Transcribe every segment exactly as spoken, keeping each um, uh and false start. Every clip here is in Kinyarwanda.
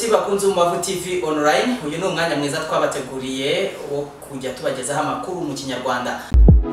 Inshuti bakunze Umubavu T V online, uyu ni umwanya mwiza twabateguriye wo kujya tubagezaho amakuru mu Kinyarwanda.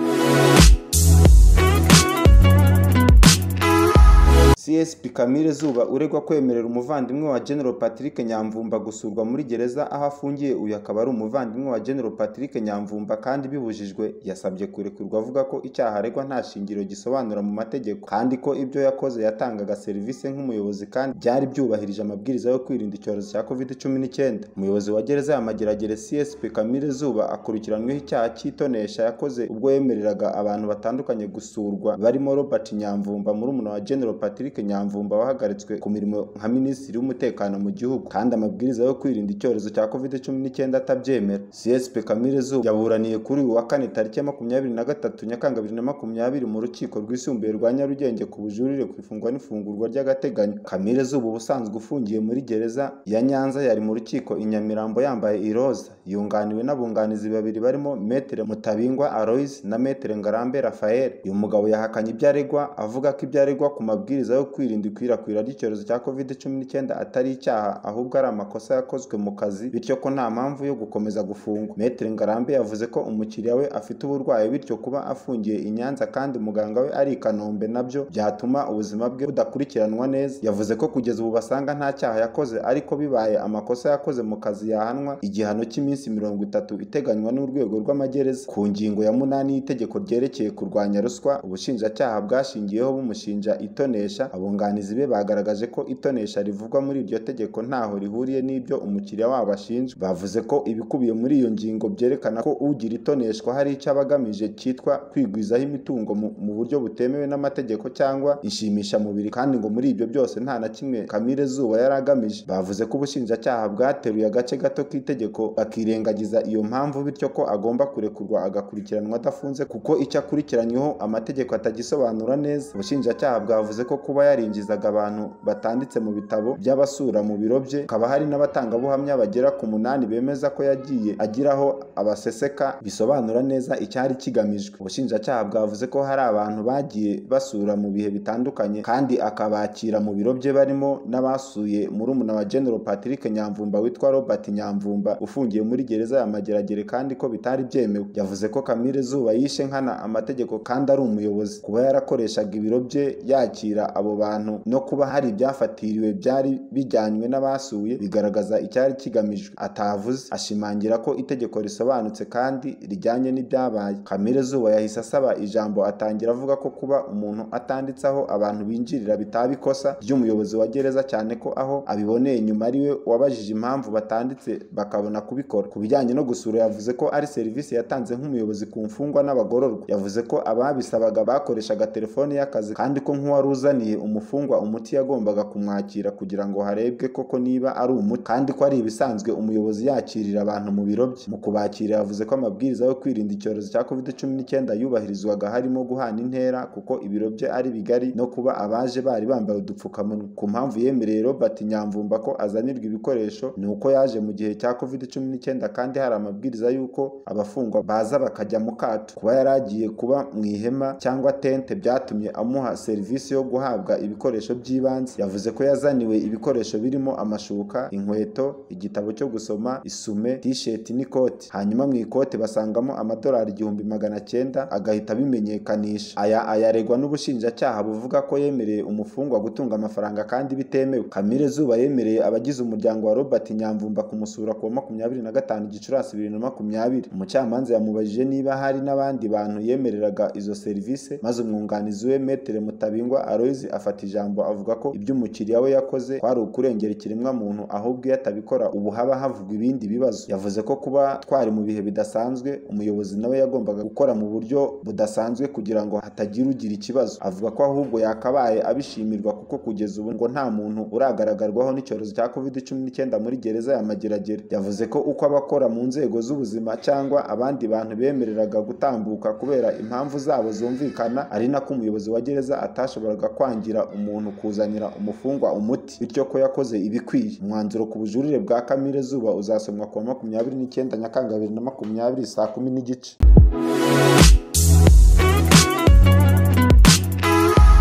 C S P Camille Zuba uregwa kwemerera umuvandimwe wa General Patrick Nyamvumba gusurwa muri gereza aho afungiye. Uyu akaba ari umuvandimwe wa General Patrick Nyamvumba kandi bibujijwe, yasabye kurekurwa avuga ko icyaha aregwa nta shingiro gisobanura mu mategeko kandi ko ibyo yakoze yatangaga serivisi nk'umuyobozi kandi byari byubahirije amabwiriza yo kwirinda icyorezo cya covid cumi n'icyenda. Umuyobozi wa gereza ya Mageragere C S P Camille Zuba akurikiranweho icyaha cy'itonesha yakoze ubwo yemereraga abantu batandukanye gusurwa barimo Robert Nyamvumba murumuna wa General Patrick Nyamvumba wahagaritswe ku mirimo nka Minisitiri w'Umutekano mu gihugu kandi amabwiriza yo kwirinda icyorezo cya covid cumi n'icyenda atabyemera. C S P Camille Zuba yaburaniye kuri uyu wa kane tariki ya makumyabiri na gatatu Nyakanga bibiri na makumyabiri mu rukiko rwisumbuye rwa Nyarugenge ku bujurire ku ifungwa n'ifungurwa ry'agateganyo. Camille Zuba ubusanzwe ufungiye muri gereza ya Nyanza yari mu rukiko i Nyamirambo yambaye iroza, yunganiwe n'abunganizi babiri barimo Maître Mutabingwa Aloys na Maître Ngarambe Raphael. Uyu mugabo yahakanye ibyo aregwa avuga ko ibyo aregwa ku mabwiriza yo kwirinda ikwirakwira ry'icyorezo cya covid cumi n'icyenda atari icyaha ahubwo ari amakosa yakozwe mu kazi, bityo ko nta mpamvu yo gukomeza gufungwa. Maître Ngarambe yavuze ko umukiriya we afite uburwayi bityo kuba afungiye i Nyanza kandi muganga we ari i Kanombe nabyo byatuma ubuzima bwe budakurikiranwa neza. Yavuze ko kugeza ubu basanga nta cyaha yakoze ariko bibaye amakosa yakoze mu kazi yahanwa igihano cy'iminsi mirongo itatu iteganywa n'urwego rw'amagereza. Ku ngingo ya munani y'itegeko ryerekeye kurwanya ruswa, ubushinjacyaha bwashingiyeho bumushinja itonesha. Abunganizi be bagaragaje ko itonesha rivugwa muri iryo tegeko ntaho rihuriye n'ibyo umukiriya wabo ashinjwa. Bavuze ko ibikubiye muri iyo ngingo byerekana ko ugira itoneshwa hari icyo abagamije cyitwa kwigwizaho imitungo mu buryo butemewe n'amategeko cyangwa inshimisha mubiri, kandi ngo muri ibyo byose nta na kimwe Camille Zuba yari agamije. Bavuze ko ubushinjacyaha bwateruye agace gato k'itegeko bakirengagiza iyo mpamvu, bityo ko agomba kurekurwa agakurikiranwa adafunze kuko icyo akurikiranyweho amategeko atagisobanura neza. Ubushinjacyaha bwavuze ko kuba yarinjizaga abantu batanditse mu bitabo by'abasura mu biro bye, hakaba hari n'abatangabuhamya bagera ku munani bemeza ko yagiye agiraho abaseseka bisobanura neza icyari kigamijwe. Ubushinjacyaha bwavuze ko hari abantu bagiye basura mu bihe bitandukanye kandi akabakira mu biro bye barimo n'abasuye murumuna wa General Patrick Nyamvumba witwa Robert Nyamvumba ufungiye muri gereza ya Mageragere kandi ko bitari byemewe. Yavuze ko Camille Zuba yishe nkana amategeko kandi ari umuyobozi, kuba yarakoreshaga ibiro bye yakira abo bantu no kuba hari ibyafatiriwe byari bijyanywe n'abasuye bigaragaza icyari kigamijwe atavuze. Ashimangira ko itegeko risobanutse kandi rijyanye n'ibyabaye. Camille Zuba yahise asaba ijambo atangira avuga ko kuba umuntu atanditseho abantu binjirira bitaba ikosa ry'umuyobozi wa gereza, cyane ko aho abiboneye nyuma ariwe wabajije impamvu batanditse bakabona kubikora. Ku bijyanye no gusura yavuze ko ari serivisi yatanze nk'umuyobozi ku mfungwa n'abagororwa. Yavuze ko ababisabaga bakoreshaga telefone y'akazi kandi ko nk'uwari uzaniye umufungwa umuti yagombaga kumwakira kugira ngo harebwe koko niba ari umuti, kandi ko ari ibisanzwe umuyobozi yakirira abantu mu biro bye. Mu kubakira yavuze ko amabwiriza yo kwirinda icyorezo cya covid cumi n'icyenda yubahirizwaga harimo guhana intera kuko ibiro bye ari bigari no kuba abaje bari bambaye udupfukamunwa. Ku mpamvu yemereye Robert Nyamvumba ko azanirwa ibikoresho ni uko yaje mu gihe cya covid cumi n'icyenda kandi hari amabwiriza y'uko abafungwa baza bakajya mu kato. Kuba yaragiye kuba mu ihema cyangwa tente byatumye amuha serivisi yo guhabwa ibikoresho by'ibanze. Yavuze ko yazaniwe ibikoresho birimo amashuka, inkweto, igitabo cyo gusoma, isume, t-shirt n'ikoti. Hanyuma mu ikote basangamo amadolari igihumbi magana cyenda agahita bimenyekanisha. Aya ayaregwa n'ubushinjacyaha buvuga ko yemereye umufungwa gutunga amafaranga kandi bitemewe. Camille Zuba yemereye abagize umuryango wa Robert Nyamvumba kumusura ku makumyabiri na gatanu Gicurasi bibiri na makumyabiri. Umucamanza yamubajije niba hari n'abandi bantu yemereraga izo serivisi, maze umwunganizi we Maître Mutabingwa Aloys afata ijambo avuga ko ibyo umukiriya we yakoze kwari ukurengera ikiremwa muntu ahubwo iyo atabikora ubu haba havugwa ibindi bibazo. Yavuze ko kuba twari mu bihe bidasanzwe umuyobozi nawe yagombaga gukora mu buryo budasanzwe kugira ngo hatagira ugira ikibazo. Avuga ko ahubwo yakabaye abishimirwa kuko kugeza ubu ngo nta muntu uragaragarwaho n'icyorezo cya covid cumi n'icyenda muri gereza ya Mageragere. Yavuze ko uko abakora mu nzego z'ubuzima cyangwa abandi bantu bemereraga gutambuka kubera impamvu zabo zumvikana ari nako umuyobozi wa gereza atashoboraga kwangira umuntu kuzanira umufungwa umuti, bityo ko yakoze ibikwiye. Umwanzuro ku bujurire bwa Camille Zuba uzasomwa ku makumyabiri n'icyenda Nyakanga bibiri na makumyabiri saa kumi n'igice.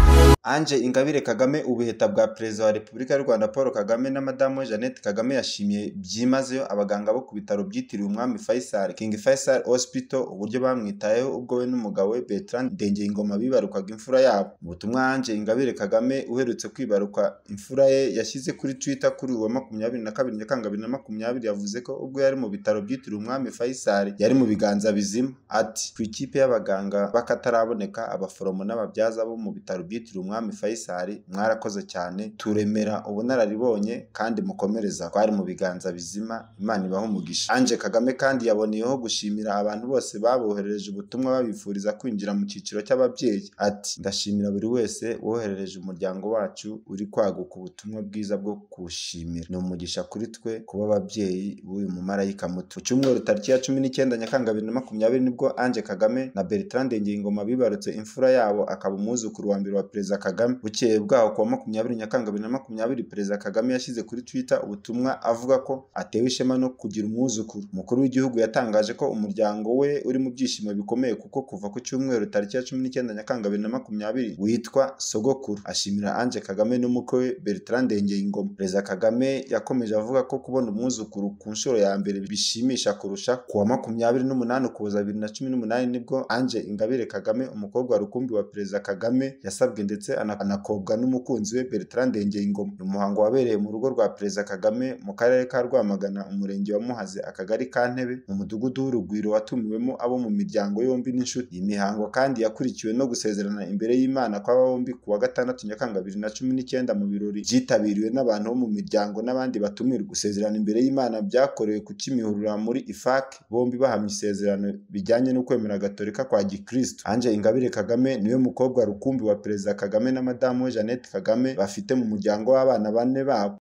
Ange Ingabire Kagame ubuheta bwa Perezida wa Repubulika y'u Rwanda Paul Kagame na Madamu Jeannette Kagame yashimiye byimazeyo abaganga bo ku bitaro byitiriwe Umwami Faisal King Faisal Hospital uburyo bamwitayeho ubwo we n'umugabo we Bertrand Ndengeyingoma bibarukaga imfura yabo. Mu butumwa Ange Ingabire Kagame uherutse kwibaruka imfura ye yashyize kuri Twitter kuri uwa makumyabiri na kabiri Nyakanga bibiri na makumyabiri yavuze ko ubwo yari mu bitaro byitiriwe Umwami Faisal yari mu biganza bizima. Ati ku ikipe y'abaganga bakataraboneka abaforomo n'ababyaza bo mu bitaro byitiriwe Umwami Faisal mwarakoze cyane turemera ubunararibonye kandi mukomereza kwari mu biganza bizima Imana ibaho umugisha. Ange Kagame kandi yaboneyeho gushimira abantu bose baboherereje ubutumwa babifuriza kwinjira mu cyiciro cy'ababyeyi. Ati ndashimira buri wese woherereje umuryango wacu uri kwaguka ubutumwa bwiza bwo kuwushimira. Ni umugisha kuri twe kuba ababyeyi b'uyu mumarayika muto. Cyumweru tariki ya cumi n'icyenda Nyakanga bibiri na makumyabiri nibwo Ange Kagame na Bertrand Ndengeyingoma bibarutse imfura yabo akaba umwuzukuru wa mbere wa Perezida Kagame. Bukeye bwaho kuwa makumyabiri Nyakanga bibiri na makumyabiri Perezida Kagame yashyize kuri Twitter ubutumwa avuga ko atewe ishema no kugira umwuzukuru. Umukuru w'igihugu yatangaje ko umuryango we uri mu byishimo bikomeye kuko kuva ku cyumweru tariki ya cumi n'icyenda Nyakanga bibiri na makumyabiri witwa sogokuru. Ashimira Ange Kagame n'umukwe we Bertrand Ndengeyingoma. Perezida Kagame yakomeje avuga ko kubona umwuzukuru ku nshuro ya mbere bishimisha kurusha. Kuwa makumyabiri n'umunani Ukuboza bibiri na cumi n'umunani nibwo Ange Ingabire Kagame umukobwa rukumbi wa Perezida Kagame yasabwe ndetse anakobwa n'umukunzi we Bertrand Ndengeyingoma. Umuhango wabereye mu rugo rwa Perezida Kagame mu karere ka Rwamagana umurenge wa Muhazi akagari ka Ntebe mu mudugudu w'Urugwiro watumiwemo abo mu miryango yombi n'inshuti. Iyi mihango kandi yakurikiwe no gusezerana imbere y'Imana kw'aba bombi kuwa gatandatu Nyakanga bibiri na cumi n'icyenda mu birori byitabiriwe n'abantu bo mu miryango n'abandi batumirwa. Gusezerana imbere y'Imana byakorewe ku Kimihurura muri Ifak bombi bahamya isezerano bijyanye no kwemera Gatolika kwa Gikristo. Ange Ingabire Kagame niwe mukobwa rukumbi wa Perezida Kagame na Madamu Jeannette Kagame bafite mu muryango w'abana bane babo.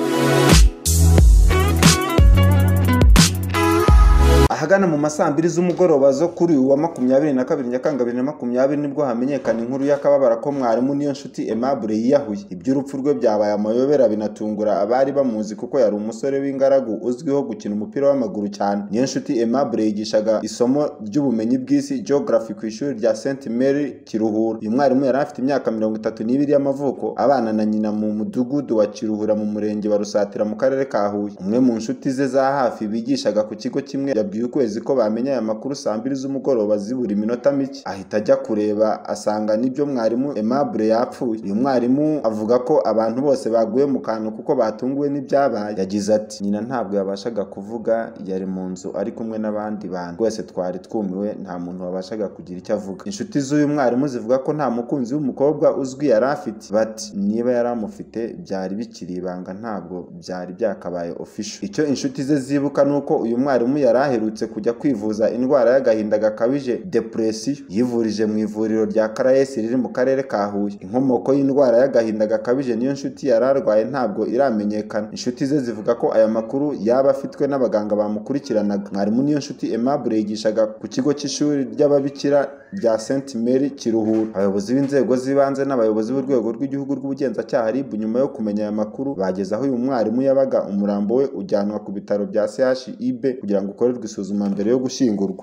Ahagana mu masambiri z'umugoroba zo kuri uwa makumyabiri na kabiri Nyakanga bibiri na makumyabiri nibwo hamenyekana inkuru y'akababara ko mwarimu Niyonshuti Aimable yiyahuye. Iby'urupfu rwe byabaye amayobera binatungura abari bamuzi kuko yari umusore w'ingaragu uzwiho gukina umupira w'amaguru cyane. Niyonshuti Aimable yigishaga isomo ry'ubumenyi bw'isi geography ku ishuri rya Saint Mary Kiruhura. Uyu mwarimu yari afite imyaka mirongo itatu n'ibiri y'amavuko abana na nyina mu mudugudu wa Kiruhura mu murenge wa Rusatira mu karere ka Huye. Umwe mu nshuti ze za hafi bigishaga ku kigo kimwe yabwiye ukwezi ko bamenye aya makuru saa mbiri z'umugoroba zibura iminota mike ahita ajya kureba asanga nibyo mwarimu Aimable yapfuye. Uyu mwarimu avuga ko abantu bose baguye mu kantu kuko batunguwe n'ibyabaye. Yagize ati nyina ntabwo yabashaga kuvuga yari mu nzu ari kumwe n'abandi bantu twese twari twumiwe nta muntu wabashaga kugira icyo avuga. Inshuti z'uyu mwarimu zivuga ko nta mukunzi w'umukobwa uzwi yari afite. Bati niba yari amufite byari bikiri ibanga ntabwo byari byakabaye official. Icyo inshuti ze zibuka nuko uyu mwarimu yari aherutse kujya kwivuza indwara y'agahinda gakabije depression yivurije mu ivuriro rya Karayesi riri mu karere ka Huye. Inkomoko y'indwara y'agahinda gakabije niyo nshuti yararwaye ntabwo iramenyekana. Inshuti ze zivuga ko aya makuru yaba afitwe n'abaganga bamukurikiranaga. Mwarimu Niyonshuti Aimable yigishaga ku kigo cy'ishuri ry'ababikira rya Saint Mary Kiruhura. Abayobozi b'inzego z'ibanze n'abayobozi b'urwego rw'igihugu rw'ubugenzacyaha R I B nyuma yo kumenya aya makuru bageze aho uyu mwarimu yabaga umurambo we ujyanwa ku bitaro bya C H I B kugira ngo ukorerwe isuzuma mbere yo gushyingurwa.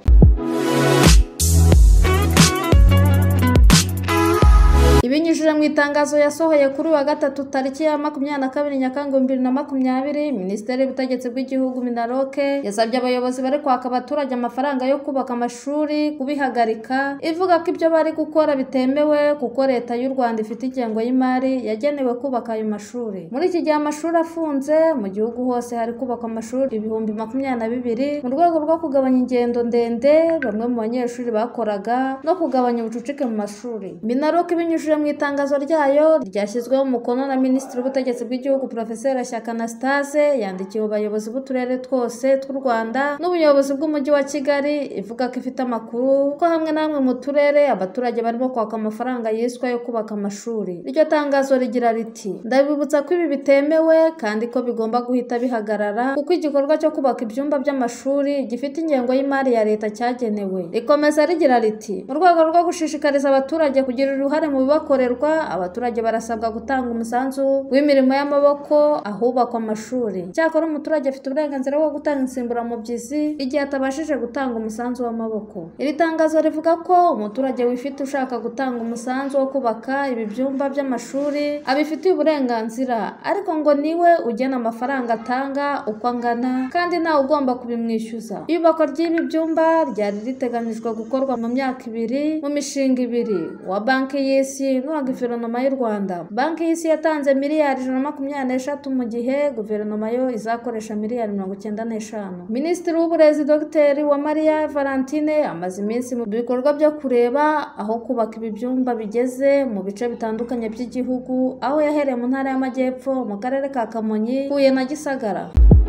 Ibinyujije mu itangazo yasohoye kuri wa gatatu tariki ya makumyabiri na kabiri Nyakanga bibiri na makumyabiri Minisiteri y'Ubutegetsi bw'Igihugu Minaroke yasabye abayobozi bari kwaka abaturage amafaranga yo kubaka amashuri kubihagarika ivuga ko ibyo bari gukora bitemewe kuko leta y'u Rwanda ifite ingengo y'imari yagenewe kubaka ayo mashuri. Muri iki gihe amashuri afunze mu gihugu hose hari kubakwa amashuri ibihumbi makumyabiri na bibiri mu rwego rwo kugabanya ingendo ndende bamwe mu banyeshuri bakoraga no kugabanya ubucucike mu mashuri. Minaroke ibinyujije mu itangazo ryayo ryashyizweho umukono na Minisitiri w'Ubutegetsi bw'Igihugu Professeur Shyaka Anastase yandikiye abayobozi b'uturere twose tw'u Rwanda n'ubuyobozi bw'umujyi wa Kigali ivuga ko ifite amakuru ko hamwe namwe mu turere abaturage barimo kwaka amafaranga yiswe yo kubaka amashuri. Iryo tangazo rigira riti ndabibutsa ko ibi bitemewe kandi ko bigomba guhita bihagarara kuko igikorwa cyo kubaka ibyumba by'amashuri gifite ingengo y'imari ya leta cyagenewe. Rikomeza rigira riti mu rwego rwo gushishikariza abaturage kugira uruhare mu biba kuhakorerwa, abaturage barasabwa gutanga umusanzu w'imirimo y'amaboko ahubakwa amashuri. Cyakora umuturage afite uburenganzira bwo gutanga insimburamubyizi igihe atabashije gutanga umusanzu w'amaboko. Iri tangazo rivuga ko umuturage wifite ushaka gutanga umusanzu wo kubaka ibi byumba by'amashuri abifitiye uburenganzira, ariko ngo niwe ugena amafaranga atanga uko angana kandi ntawe ugomba kubimwishyuza. Iyubakwa ry'ibi byumba ryari riteganijwe gukorwa mu myaka ibiri mu mishinga ibiri wa Banki y'Isi n'uwa Guverinoma y'u Rwanda. Banki y'Isi yatanze miliyari ijana na makumyabiri n'eshatu mu gihe Guverinoma yo izakoresha miliyari mirongo icyenda n'eshanu. Minisitiri w'Uburezi Dr Uwamariya Valentine amaze iminsi mu bikorwa byo kureba aho kubaka ibi byumba bigeze mu bice bitandukanye by'igihugu, aho yahereye mu ntara y'Amajyepfo, mu karere ka Kamonyi, Huye na Gisagara.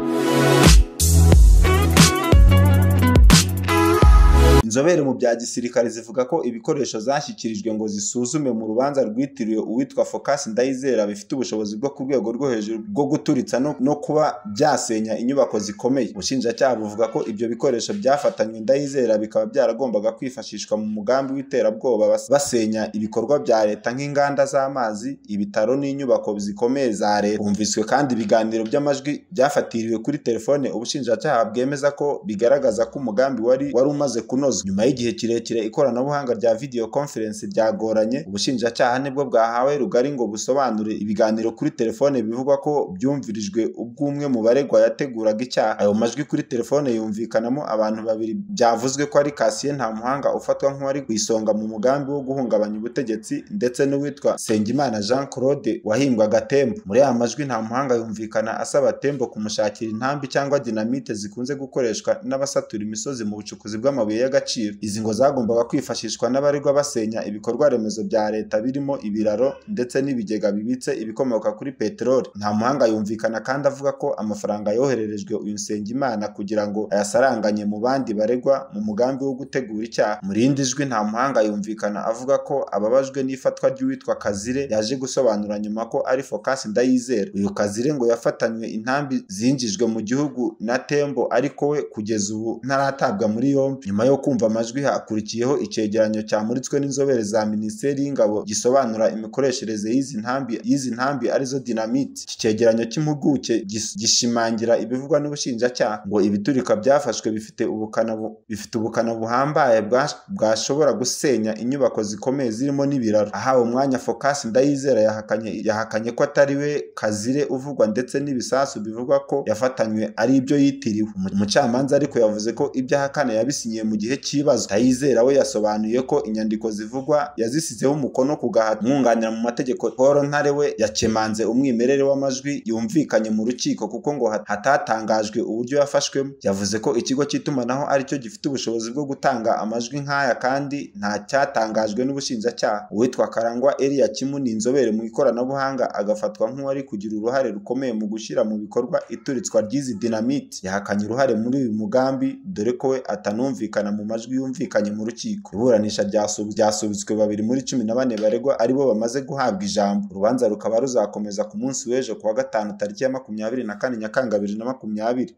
Inzobere mu bya gisirikare zivuga ko ibikoresho zashyikirijwe ngo zisuzume mu rubanza rwitiriwe uwitwa Focus Ndayizera bifite ubushobozi bwo ku rwego rwo hejuru bwo guturitsa no, no kuba byasenya inyubako zikomeye. Ubushinjacyaha buvuga ko ibyo bikoresho byafatanywe Ndayizera bikaba byaragombaga kwifashishwa mu mugambi w'iterabwoba basenya ibikorwa bya leta nk'inganda z'amazi, ibitaro n'inyubako zikomeye za leta. Humviswe kandi ibiganiro by'amajwi byafatiriwe kuri telefone ubushinjacyaha bwemeza ko bigaragaza ko umugambi wari wari umaze kunoza. Nyuma y'igihe kirekire ikoranabuhanga rya video conference ryagoranye, ubushinjacyaha nibwo bwahawe rugari ngo busobanure ibiganiro kuri telefone bivugwa ko byumvirijwe ubw'umwe mu baregwa yateguraga icyaha. Ayo majwi kuri telefone yumvikanamo abantu babiri byavuzwe ko ari Cassien Ntamuhanga ufatwa nk'uwari ku isonga mu mugambi wo guhungabanya ubutegetsi, ndetse n'uwitwa Sengimana Jean Claude wahimbwaga Tembo. Muri aya majwi Ntamuhanga yumvikana asaba Tembo kumushakira intambi cyangwa dinamite zikunze gukoreshwa n'abasatura imisozi mu bucukuzi bw'amabuye y'agaciro. Izi ngo zagombaga kwifashishwa n'abaregwa basenya ibikorwa remezo bya leta birimo ibiraro ndetse n'ibigega bibitse ibikomoka kuri peteroli. Ntamuhanga yumvikana kandi avuga ko amafaranga yohererejwe uyu Nsengimana kugira ngo ayasaranganye mu bandi baregwa mu mugambi wo gutegura icyaha. Muri indi jwi Ntamuhanga yumvikana avuga ko ababajwe n'ifatwa ry'uwitwa Kazire yaje gusobanura nyuma ko ari Focus Ndayizera. Uyu Kazire ngo yafatanywe intambi zinjijwe mu gihugu na Tembo, ariko we kugeza ubu ntaratabwa muri yombi. Nyuma yo kumva amajwi hakurikiyeho icyegeranyo cyamuritswe n'inzobere za Minisiteri y'Ingabo gisobanura imikoreshereze y'izi ntambi y'izi ntambi arizo dinamite. Iki cyegeranyo cy'impuguke gishimangira ibivugwa n'ubushinjacyaha ngo ibiturika byafashwe bifite ubukana bifite ubukana buhambaye bwashobora gusenya inyubako zikomeye zirimo n'ibiraro. Ahawe umwanya Focus Ndayizera yahakanye yahakanye ko atari we Kazire uvugwa, ndetse n'ibisasu bivugwa ko yafatanywe ari ibyo yitiriwe. Umucamanza ariko yavuze ko ibyo ahakana yabisinyiye mu gihe cy'ibibazo. Ndayizera we yasobanuye ko inyandiko zivugwa yazisizeho umukono ku gahato. Umwunganira mu mategeko Paul Ntare we yakemanze umwimerere w'amajwi yumvikanye mu rukiko kuko ngo hatatangajwe uburyo yafashwemo. Yavuze ko ikigo cy'itumanaho aricyo gifite ubushobozi bwo gutanga amajwi nk'aya kandi nta cyatangajwe n'ubushinjacyaha. Uwitwa Karangwa Elia Kimu ni inzobere mu ikoranabuhanga agafatwa nk'uwari kugira uruhare rukomeye mu gushyira mu bikorwa ituritswa ry'izi dinamite. Yahakanye uruhare muri uyu mugambi dore ko we atanumvikana mu majwi yumvikanye mu rukiko. Iburanisha ryasubitswe babiri muri cumi na bane baregwa aribo bamaze guhabwa ijambo. Urubanza rukaba ruzakomeza ku munsi w'ejo kuwa gatanu tariki ya makumyabiri na kane Nyakanga bibiri na makumyabiri.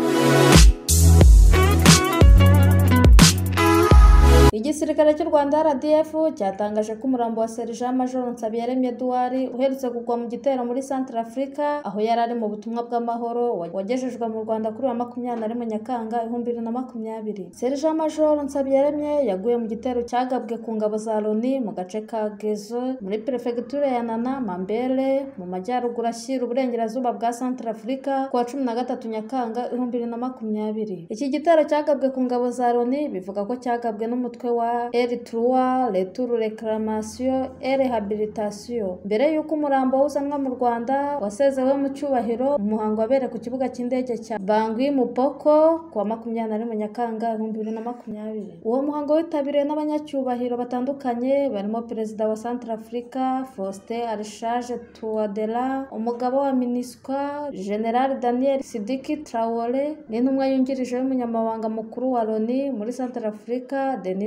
Igisirikare cy'u Rwanda R D F cyatangaje ko umurambo wa Sergeant Major Nsabiyaremye Edouard uherutse kugwa mu gitero muri Central Africa aho yari ari mu butumwa bw'amahoro wagejejwe mu Rwanda kuri wa makumyabiri na rimwe Nyakanga ibihumbi bibiri na makumyabiri. Sergeant Major Nsabiyaremye yaguye mu gitero cyagabwe ku ngabo za Loni mu gace ka Gezo muri prefecture ya Nana Mambele mu majyaruguru ashyira uburengerazuba bwa Central Africa ku wa cumi na gatatu Nyakanga ibihumbi bibiri na makumyabiri. Iki gitero cyagabwe ku ngabo za Loni bivuga ko cyagabwe n'umutwe wa R trois Retour Reclamation et Rehabilitation. Mbere y'uko umurambo uzanwa mu Rwanda wasezewe mu cyubahiro umuhango wabereye ku kibuga cy'indege cya Bangui Mupoko ku wa makumyabiri na rimwe Nyakanga ibihumbi bibiri na makumyabiri. Uwo muhango witabiriwe n'abanyacyubahiro batandukanye barimo Perezida wa Central Africa Faustin Archange Touadera, umugabo wa MINUSCA General Daniel Sidiki Traore, n'intumwa yungirije y'umunyamabanga mukuru wa Loni muri Central Africa Denis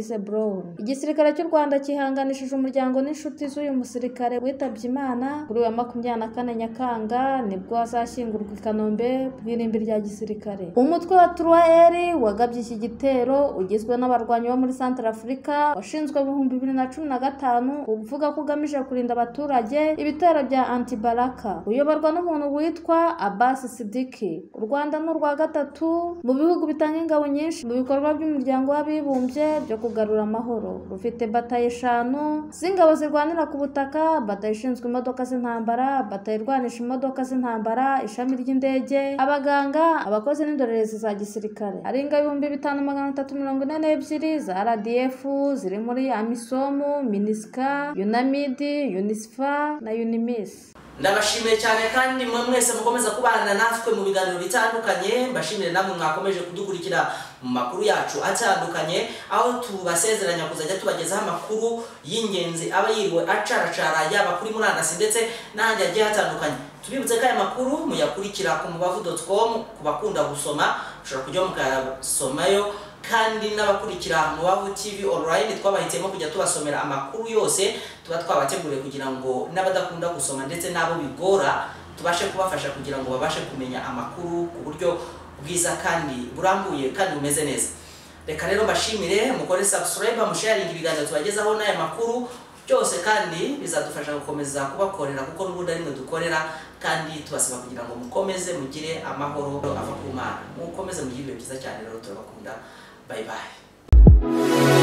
Eunice Brown. Igisirikare cy'u Rwanda kihanganishije umuryango n'inshuti z'uyu musirikare witabye Imana kuri wa makumyabiri na kane Nyakanga nibwo azashyingurwa i Kanombe mu irimbi rya gisirikare. Umutwe wa Trois R wagabye iki gitero ugizwe n'abarwanyi bo muri Central Africa washinzwe mu bihumbi bibiri na cumi na gatanu uvuga ko ugamije kurinda abaturage ibitero bya Antibalaka. Uyoborwa n'umuntu witwa Abbas Sidiki. U Rwanda n'u rwa gatatu mu bihugu bitanga ingabo nyinshi mu bikorwa by'umuryango w'abibumbye byo kugarura amahoro. Rufite bataye eshanu z'ingabo zirwanira ku butaka, bataye ishinzwe imodoka z'intambara, bataye irwanisha imodoka z'intambara, ishami ry'indege, abaganga, abakozi n'indorerezi za gisirikare. Hari ingabo ibihumbi bitanu magana atatu mirongo ine n'ebyiri za R D F ziri muri AMISOM, MINUSCA, UNAMID, UNISFA na UNIMIS. Ndabashimiye cyane kandi mwe mwese mukomeza kubana natwe mu biganiro bitandukanye. Mbashimire namwe mwakomeje kudukurikira mu makuru yacu atandukanye, aho tubasezeranya kuzajya tubagezaho amakuru y'ingenzi aba yiriwe acaracara yaba kuri murandasi ndetse n'ahandi hagiye hatandukanye. Tubibutse ko aya makuru muyakurikira ku mubavu dot com. ku bakunda gusoma ushobora kujya mukasomayo, kandi n'abakurikira Mubavu T V online twabahitemo kujya tubasomera amakuru yose tuba twabateguriye kugira ngo n'abadakunda gusoma ndetse n'abo bigora tubashe kubafasha kugira ngo babashe kumenya amakuru ku buryo bwiza kandi burambuye kandi bumeze neza. Reka rero mbashimire, mukore subscribe, musharing ibiganiro tubagezaho n'aya makuru byose, kandi bizadufasha gukomeza kubakorera kuko n'ubundi ari mwe dukorera, kandi tubasaba kugira ngo mukomeze mugire amahoro ava ku Mana. Mukomeze mugire ibihe byiza cyane rero, turabakunda. Bye bye.